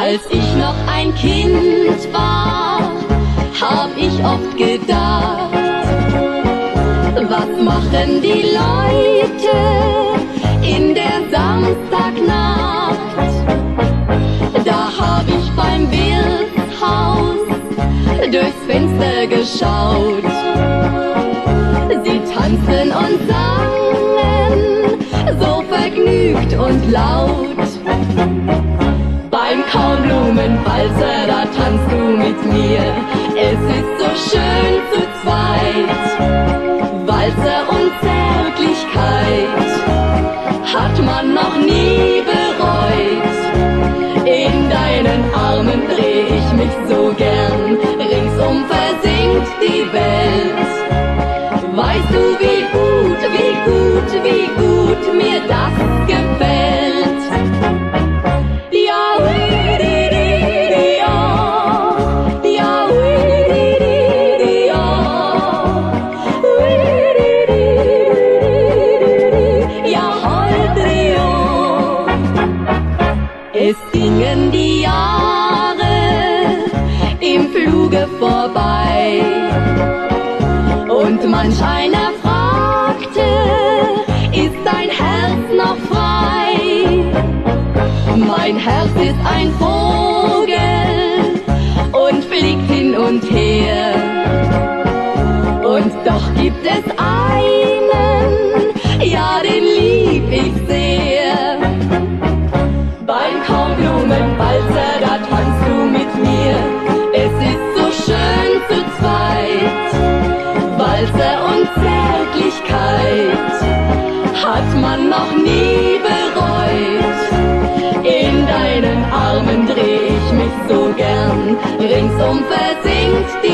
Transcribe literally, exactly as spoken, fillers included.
Als ich noch ein Kind war, hab ich oft gedacht, was machen die Leute in der Samstagnacht? Da hab ich beim Wirtshaus durchs Fenster geschaut. Sie tanzten und sangen, so vergnügt und laut. Beim Kornblumenwalzer, da tanzt du mit mir, es ist so schön zu zweit. Walzer und Zärtlichkeit hat man noch nie bereut. In deinen Armen dreh ich mich so gern, ringsum versinkt die Welt. Weißt du, wie gut, wie gut, wie gut mir das gefällt? Ja, ui, di, di, di, ja. Ja, ui, di, di, di, ja. Ui, di, di, di, di, ja, Holdrio. Es gingen die Jahre im Fluge vorbei, und manch einer fragte, ist dein Herz noch frei? Mein Herz ist ein Vogel und fliegt hin und her. Und doch gibt es einen, ja, den lieb ich sehr. Beim Kornblumenwalzer, da tanzt du mit mir, es ist so schön zu zweit. Walzer und Zärtlichkeit hat man noch nie bereut. In deinen Armen dreh ich mich so gern, ringsum versinkt